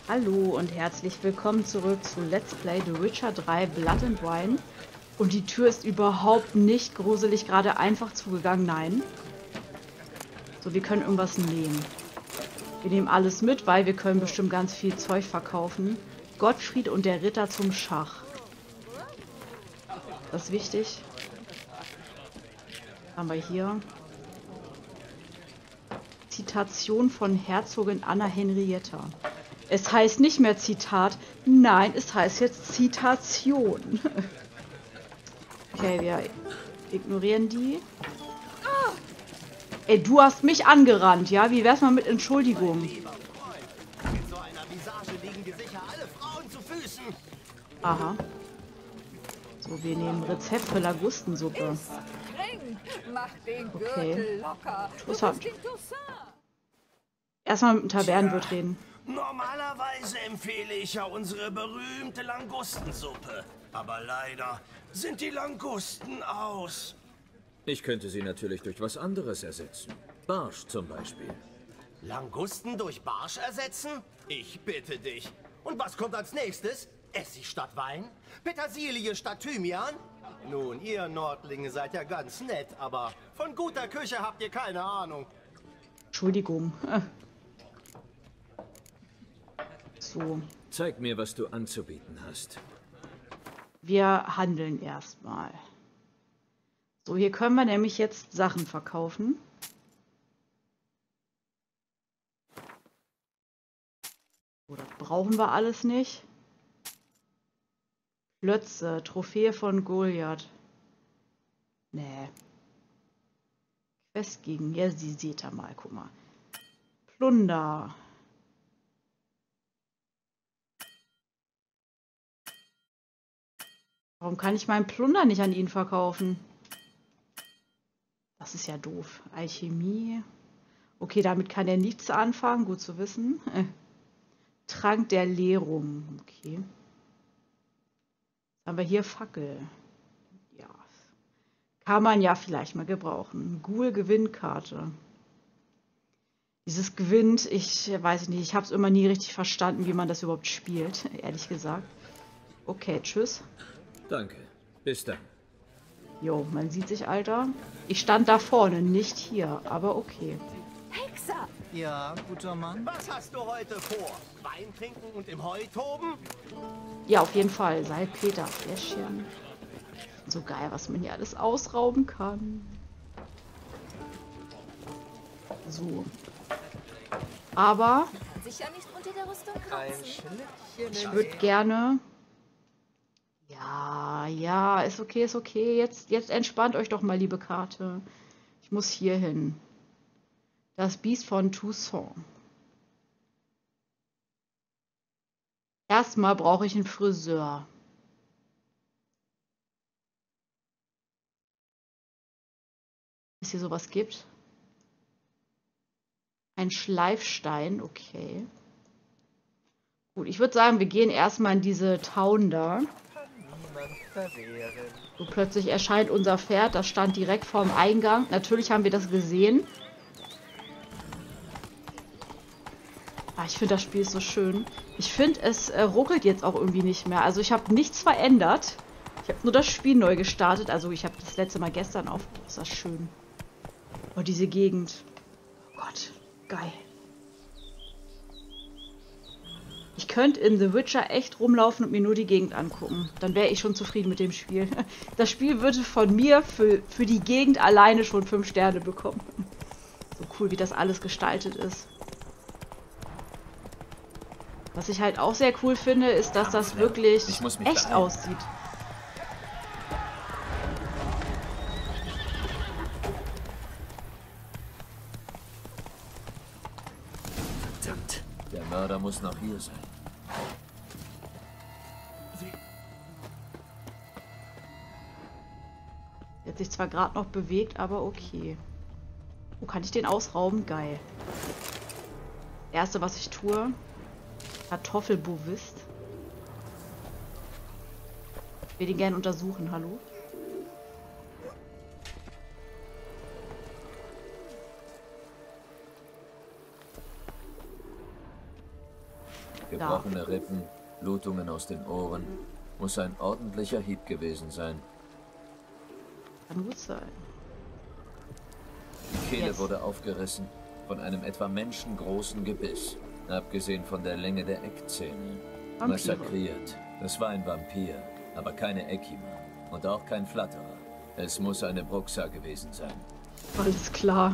Hallo und herzlich willkommen zurück zu Let's Play The Witcher 3 Blood and Wine. Und die Tür ist überhaupt nicht gruselig, gerade einfach zugegangen. Nein. So, wir können irgendwas nehmen. Wir nehmen alles mit, weil wir können bestimmt ganz viel Zeug verkaufen. Gottfried und der Ritter zum Schach. Das ist wichtig. Was haben wir hier? Zitation von Herzogin Anna Henrietta. Es heißt nicht mehr Zitat, nein, es heißt jetzt Zitation. Okay, wir ignorieren die. Ey, du hast mich angerannt, ja? Wie wär's mal mit Entschuldigung? Aha. So, wir nehmen Rezept für Lagustensuppe. Okay. Interessant. Erstmal mit dem Tavernenwirt reden. Normalerweise empfehle ich ja unsere berühmte Langustensuppe. Aber leider sind die Langusten aus. Ich könnte sie natürlich durch was anderes ersetzen. Barsch zum Beispiel. Langusten durch Barsch ersetzen? Ich bitte dich. Und was kommt als nächstes? Essig statt Wein? Petersilie statt Thymian? Nun, ihr Nordlinge seid ja ganz nett, aber von guter Küche habt ihr keine Ahnung. Entschuldigung. So. Zeig mir, was du anzubieten hast. Wir handeln erstmal. So, hier können wir nämlich jetzt Sachen verkaufen. So, das brauchen wir alles nicht. Plötze, Trophäe von Goliath. Nee. Quest gegen, ja, sie seht da mal, guck mal. Plunder. Warum kann ich meinen Plunder nicht an ihn verkaufen? Das ist ja doof. Alchemie. Okay, damit kann er nichts anfangen. Gut zu wissen. Trank der Leerung. Okay. Haben wir hier Fackel. Ja. Kann man ja vielleicht mal gebrauchen. Ghoul-Gewinnkarte. Dieses gewinnt, ich weiß nicht, ich habe es immer nie richtig verstanden, wie man das überhaupt spielt, ehrlich gesagt. Okay, tschüss. Danke. Bis dann. Jo, man sieht sich, Alter. Ich stand da vorne, nicht hier, aber okay. Hexer! Ja, guter Mann. Was hast du heute vor? Wein trinken und im Heu toben? Ja, auf jeden Fall. Salpeter, Fläschchen. So geil, was man hier alles ausrauben kann. So. Aber Sicher nicht unter der Rüstung Ein kratzen. Schlittchen. ich würde gerne... Ja, ist okay, ist okay. Jetzt entspannt euch doch mal, liebe Karte. Ich muss hier hin. Das Biest von Toussaint. Erstmal brauche ich einen Friseur. Es hier sowas gibt. Ein Schleifstein, okay. Gut, ich würde sagen, wir gehen erstmal in diese Town da. So, plötzlich erscheint unser Pferd, das stand direkt vorm Eingang. Natürlich haben wir das gesehen. Ah, ich finde das Spiel so schön. Ich finde, es ruckelt jetzt auch irgendwie nicht mehr. Also ich habe nichts verändert. Ich habe nur das Spiel neu gestartet. Also ich habe das letzte Mal gestern auf... Oh, ist das schön. Oh, diese Gegend. Oh Gott, geil. Ich könnte in The Witcher echt rumlaufen und mir nur die Gegend angucken. Dann wäre ich schon zufrieden mit dem Spiel. Das Spiel würde von mir für die Gegend alleine schon 5 Sterne bekommen. So cool, wie das alles gestaltet ist. Was ich halt auch sehr cool finde, ist, dass das wirklich echt aussieht. Verdammt. Der Mörder muss noch hier sein. Der hat sich zwar gerade noch bewegt, aber okay. Oh, kann ich den ausrauben? Geil. Das Erste, was ich tue. Kartoffelbovist. Ich will den gerne untersuchen, hallo? Gebrochene Rippen, Blutungen aus den Ohren. Muss ein ordentlicher Hieb gewesen sein. Kann gut sein. Die Kehle Jetzt. wurde aufgerissen von einem etwa menschengroßen Gebiss. Abgesehen von der Länge der Eckzähne. Vampire. Massakriert. Es war ein Vampir, aber keine Ekima. Und auch kein Flatterer. Es muss eine Bruxa gewesen sein. Alles klar.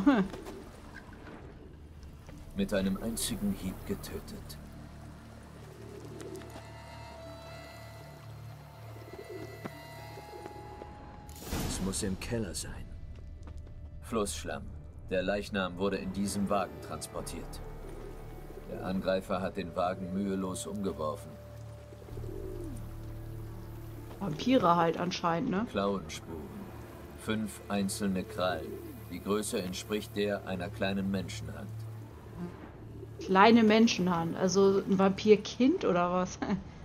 Mit einem einzigen Hieb getötet. Es muss im Keller sein. Flussschlamm. Der Leichnam wurde in diesem Wagen transportiert. Der Angreifer hat den Wagen mühelos umgeworfen. Vampire halt anscheinend, ne? Klauenspuren. 5 einzelne Krallen. Die Größe entspricht der einer kleinen Menschenhand. Kleine Menschenhand. Also ein Vampirkind oder was?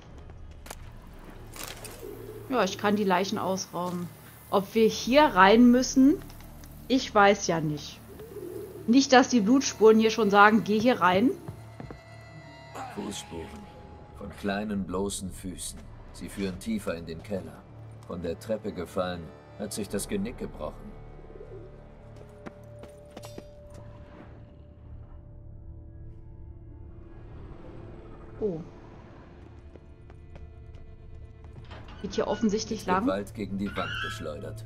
Ja, ich kann die Leichen ausrauben. Ob wir hier rein müssen, ich weiß ja nicht. Nicht, dass die Blutspuren hier schon sagen, geh hier rein. Fußspuren. Von kleinen, bloßen Füßen. Sie führen tiefer in den Keller. Von der Treppe gefallen, hat sich das Genick gebrochen. Oh. Geht hier offensichtlich lang. Gewalt gegen die Wand geschleudert.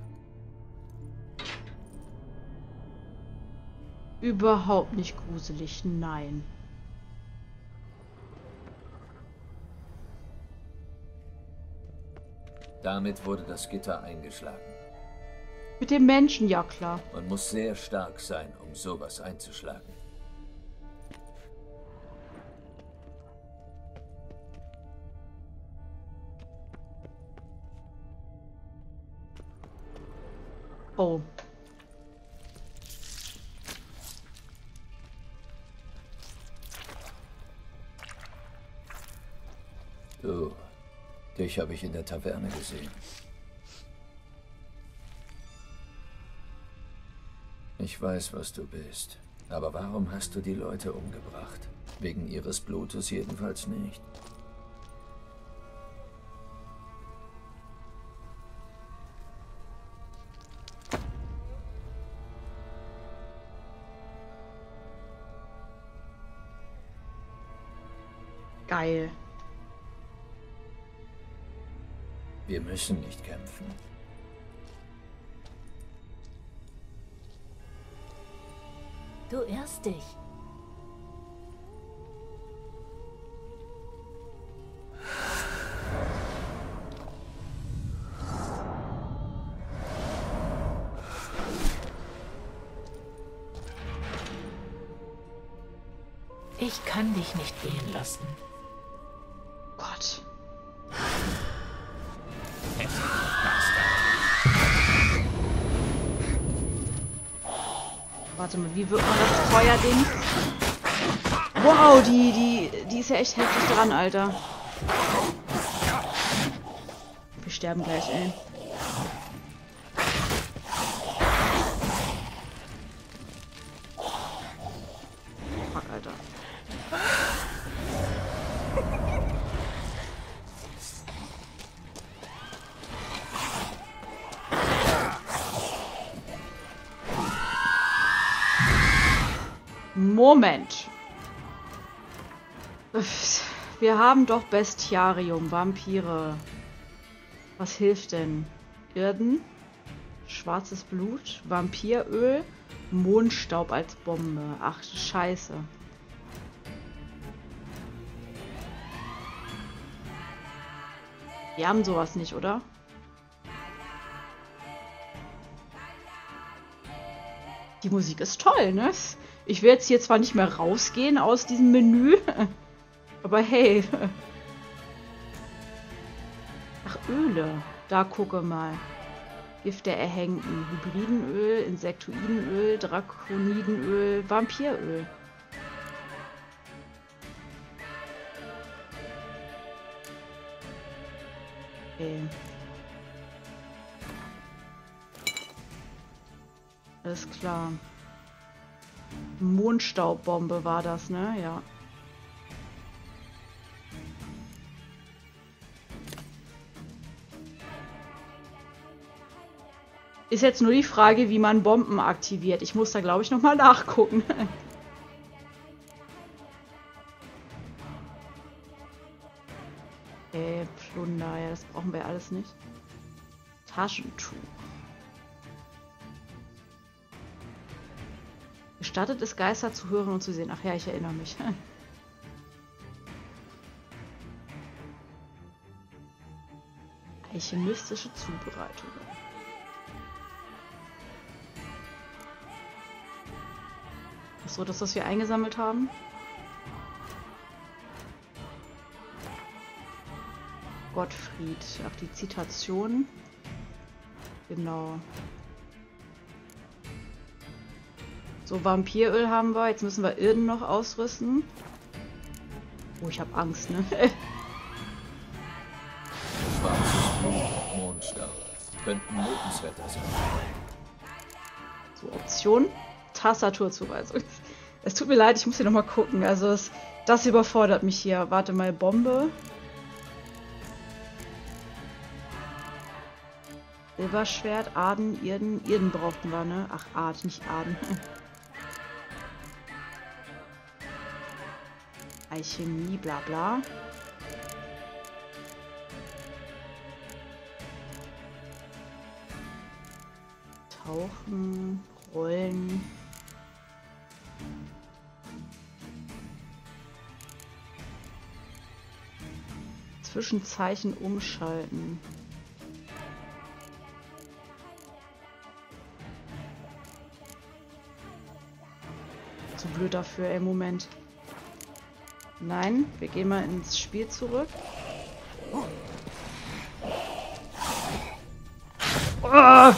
Überhaupt nicht gruselig, nein. Damit wurde das Gitter eingeschlagen. Mit dem Menschen, ja klar. Man muss sehr stark sein, um sowas einzuschlagen. Oh. Du, dich habe ich in der Taverne gesehen. Ich weiß, was du bist. Aber warum hast du die Leute umgebracht? Wegen ihres Blutes jedenfalls nicht. Geil. Wir müssen nicht kämpfen. Du irrst dich. Ich kann dich nicht gehen lassen. Gott. Warte mal, wie wird man das Feuerding? Wow, die ist ja echt heftig dran, Alter. Wir sterben gleich, ey. Fuck, Alter. Moment. Wir haben doch Bestiarium, Vampire. Was hilft denn? Irden, schwarzes Blut, Vampiröl, Mondstaub als Bombe. Ach, Scheiße. Wir haben sowas nicht, oder? Die Musik ist toll, ne? Ich will jetzt hier zwar nicht mehr rausgehen aus diesem Menü, aber hey. Ach, Öle. Da gucke mal. Gift der Erhängten. Hybridenöl, Insektoidenöl, Drakonidenöl, Vampiröl. Okay. Alles klar. Mondstaubbombe war das, ne? Ja. Ist jetzt nur die Frage, wie man Bomben aktiviert. Ich muss da, glaube ich, nochmal nachgucken. Plunder, ja, das brauchen wir alles nicht. Taschentuch. Gestattet es Geister zu hören und zu sehen. Ach ja, ich erinnere mich. Alchemistische Zubereitung. Achso, das, was wir eingesammelt haben. Gottfried. Ach, die Zitation. Genau. So, Vampiröl haben wir. Jetzt müssen wir Irden noch ausrüsten. Oh, ich habe Angst, ne? Schwarzes Blut, Mondstab. Könnten Lebensretter sein. So, Option. Tastaturzuweisung. Es tut mir leid, ich muss hier nochmal gucken. Also, das überfordert mich hier. Warte mal, Bombe. Silberschwert, Aden, Irden. Irden brauchten wir, ne? Ach, Ad, nicht Aden. Alchemie, bla bla. Tauchen, Rollen. Zwischenzeichen umschalten. Zu blöd dafür, ey, Moment. Nein, wir gehen mal ins Spiel zurück. Oh!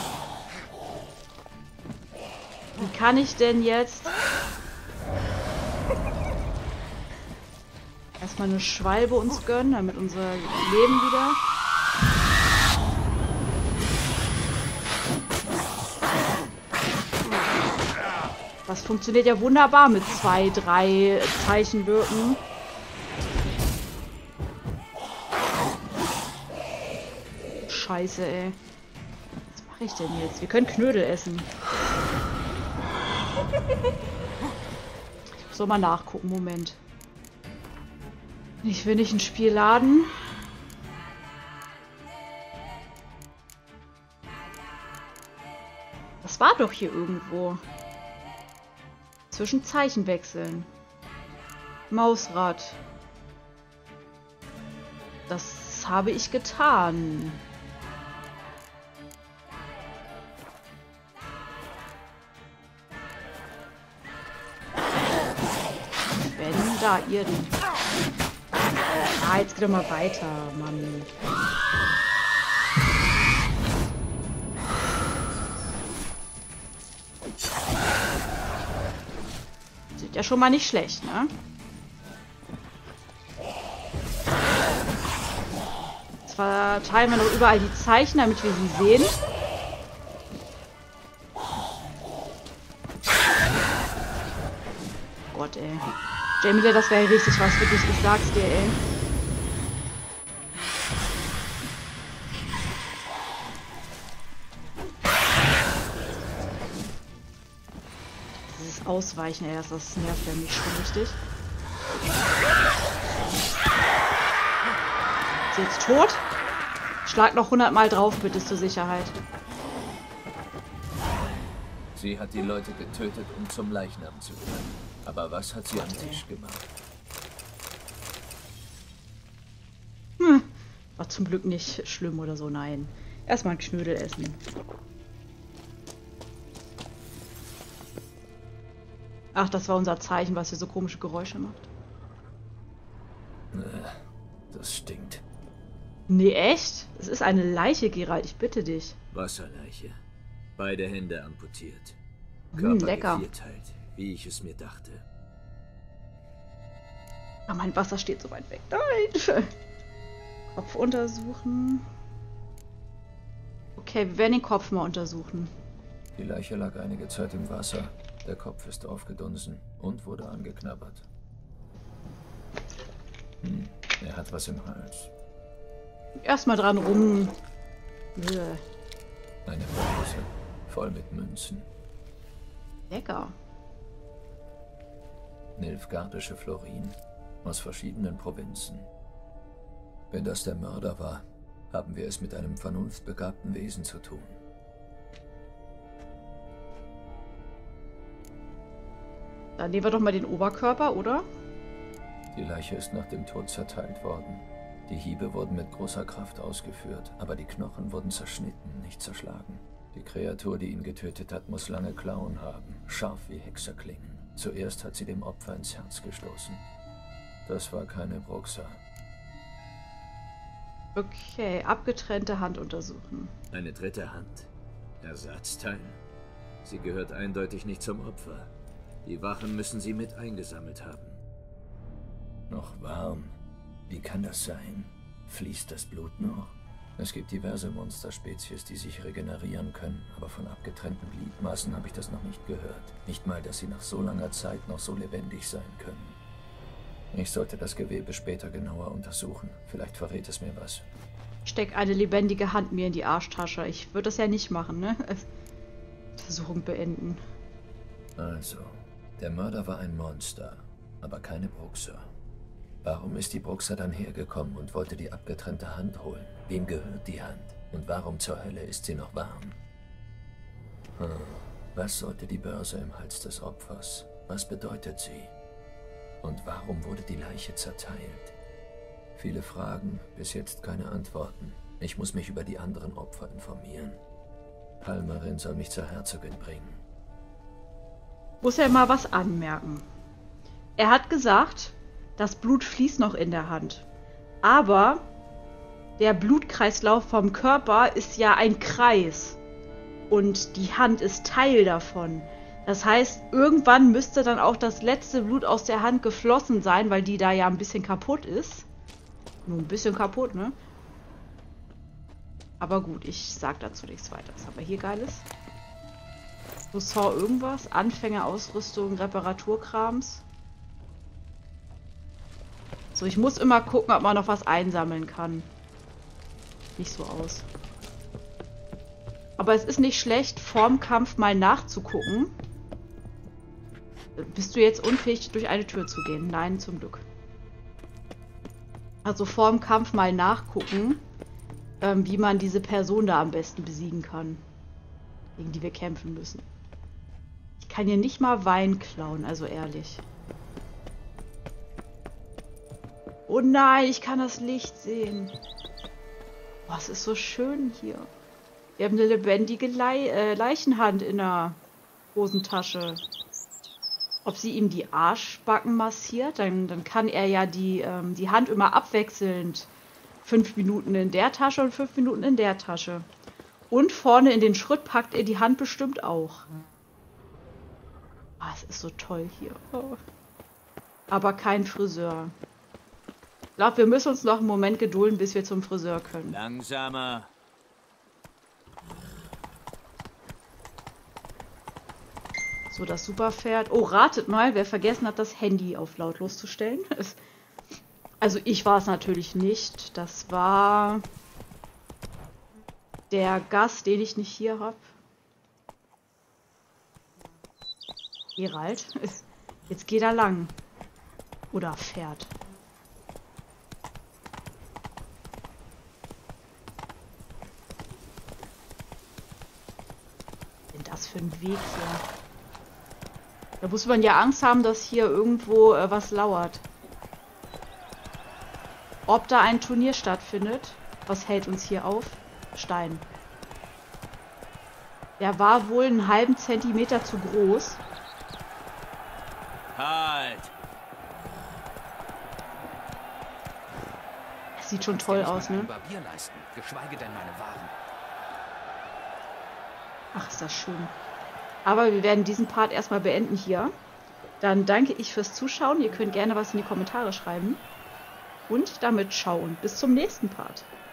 Wie kann ich denn jetzt erstmal eine Schwalbe uns gönnen, damit unser Leben wieder... Das funktioniert ja wunderbar mit 2, 3 Zeichenwirken. Scheiße, ey. Was mache ich denn jetzt? Wir können Knödel essen. Ich muss doch mal nachgucken. Moment. Ich will nicht ein Spiel laden. Das war doch hier irgendwo. Zwischen Zeichen wechseln. Mausrad. Das habe ich getan. Wenn da Irden. Ah, jetzt geht doch mal weiter, Mann. Sieht ja schon mal nicht schlecht, ne? Zwar teilen wir noch überall die Zeichen, damit wir sie sehen. Gott, ey. Jamie, das wäre richtig was für dich, ich sag's dir, ey. Dieses Ausweichen, ey, das nervt ja mich schon richtig. Ist sie jetzt tot? Schlag noch 100 Mal drauf, bitte, zur Sicherheit. Sie hat die Leute getötet, um zum Leichnam zu gelangen. Aber was hat sie am Tisch gemacht? War zum Glück nicht schlimm oder so, nein. Erstmal ein Knödel essen. Ach, das war unser Zeichen, was hier so komische Geräusche macht. Das stinkt. Nee, echt? Es ist eine Leiche, Geralt, ich bitte dich. Wasserleiche. Beide Hände amputiert. Lecker. Körper gevierteilt, wie ich es mir dachte. Ah, mein Wasser steht so weit weg. Nein! Kopf untersuchen. Okay, wir werden den Kopf mal untersuchen. Die Leiche lag einige Zeit im Wasser. Der Kopf ist aufgedunsen und wurde angeknabbert. Er hat was im Hals. Erstmal dran rum. Eine Verletzung. voll mit Münzen. Lecker. Nilfgaardische Florin aus verschiedenen Provinzen. Wenn das der Mörder war, haben wir es mit einem vernunftbegabten Wesen zu tun. Dann nehmen wir doch mal den Oberkörper, oder? Die Leiche ist nach dem Tod zerteilt worden. Die Hiebe wurden mit großer Kraft ausgeführt, aber die Knochen wurden zerschnitten, nicht zerschlagen. Die Kreatur, die ihn getötet hat, muss lange Klauen haben, scharf wie Hexerklingen. Zuerst hat sie dem Opfer ins Herz gestoßen. Das war keine Bruxa. Okay, abgetrennte Hand untersuchen. Eine dritte Hand. Ersatzteil. Sie gehört eindeutig nicht zum Opfer. Die Wachen müssen sie mit eingesammelt haben. Noch warm. Wie kann das sein? Fließt das Blut noch? Es gibt diverse Monsterspezies, die sich regenerieren können, aber von abgetrennten Gliedmaßen habe ich das noch nicht gehört. Nicht mal, dass sie nach so langer Zeit noch so lebendig sein können. Ich sollte das Gewebe später genauer untersuchen. Vielleicht verrät es mir was. Steck eine lebendige Hand mir in die Arschtasche. Ich würde das ja nicht machen, ne? Untersuchung beenden. Also, der Mörder war ein Monster, aber keine Bruxa. Warum ist die Bruxa dann hergekommen und wollte die abgetrennte Hand holen? Wem gehört die Hand? Und warum zur Hölle ist sie noch warm? Was sollte die Börse im Hals des Opfers? Was bedeutet sie? Und warum wurde die Leiche zerteilt? Viele Fragen, bis jetzt keine Antworten. Ich muss mich über die anderen Opfer informieren. Palmarin soll mich zur Herzogin bringen. Muss ja mal was anmerken. Er hat gesagt, das Blut fließt noch in der Hand. Aber der Blutkreislauf vom Körper ist ja ein Kreis. Und die Hand ist Teil davon. Das heißt, irgendwann müsste dann auch das letzte Blut aus der Hand geflossen sein, weil die da ja ein bisschen kaputt ist. Nur ein bisschen kaputt, ne? Aber gut, ich sag dazu nichts weiter. Was haben wir hier Geiles? Ressort irgendwas? Anfängerausrüstung, Reparaturkrams. So, ich muss immer gucken, ob man noch was einsammeln kann. Nicht so aus. Aber es ist nicht schlecht, vorm Kampf mal nachzugucken. Bist du jetzt unfähig, durch eine Tür zu gehen? Nein, zum Glück. Also vorm Kampf mal nachgucken, wie man diese Person da am besten besiegen kann. Gegen die wir kämpfen müssen. Ich kann hier nicht mal Wein klauen, also ehrlich. Oh nein, ich kann das Licht sehen. Boah, es ist so schön hier. Wir haben eine lebendige Leichenhand in der Hosentasche. Ob sie ihm die Arschbacken massiert, dann kann er ja die Hand immer abwechselnd 5 Minuten in der Tasche und 5 Minuten in der Tasche. Und vorne in den Schritt packt er die Hand bestimmt auch. Ah, es ist so toll hier. Oh. Aber kein Friseur. Ich glaube, wir müssen uns noch einen Moment gedulden, bis wir zum Friseur können. Langsamer. So, das Superpferd. Oh, ratet mal, wer vergessen hat, das Handy auf lautlos zu stellen. Also ich war es natürlich nicht. Das war der Gast, den ich nicht hier habe. Geralt. Jetzt geht er lang. Oder fährt. Was ist denn das für ein Weg hier? Da muss man ja Angst haben, dass hier irgendwo was lauert. Ob da ein Turnier stattfindet, was hält uns hier auf? Stein. Der war wohl einen halben Zentimeter zu groß. Halt! Es sieht schon toll aus, ne? Barbier leisten, geschweige denn meine Waren. Ach, ist das schön. Aber wir werden diesen Part erstmal beenden hier. Dann danke ich fürs Zuschauen. Ihr könnt gerne was in die Kommentare schreiben. Und damit ciao und bis zum nächsten Part.